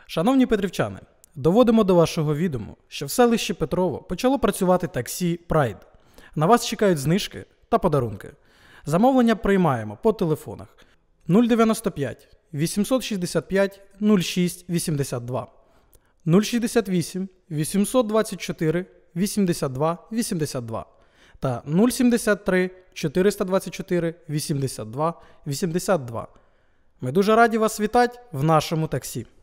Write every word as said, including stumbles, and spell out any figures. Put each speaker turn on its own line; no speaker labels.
Шановні петрівчани, доводимо до вашого відому, що в селищі Петрово почало працювати таксі Pride. На вас чекають знижки та подарунки. Замовлення приймаємо по телефонах нуль дев'яносто п'ять вісімсот шістдесят п'ять нуль шість вісімдесят два, нуль шістдесят вісім вісімсот двадцять чотири вісімдесят два вісімдесят два та нуль сімдесят три чотириста двадцять чотири вісімдесят два вісімдесят два. Ми дуже раді вас вітати в нашому таксі.